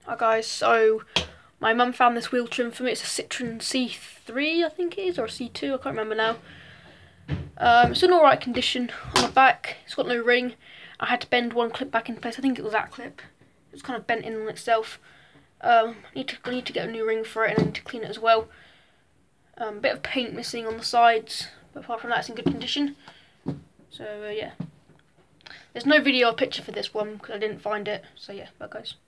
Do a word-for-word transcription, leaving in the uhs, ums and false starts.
Hi guys, so my mum found this wheel trim for me. It's a Citroën C three, I think it is, or a C two, I can't remember now. Um, it's in alright condition on the back. It's got no ring. I had to bend one clip back in place. I think it was that clip. It was kind of bent in on itself. Um, I need to I need to get a new ring for it, and I need to clean it as well. Um, a bit of paint missing on the sides, but apart from that, it's in good condition. So uh, yeah, there's no video or picture for this one because I didn't find it. So yeah, bye guys.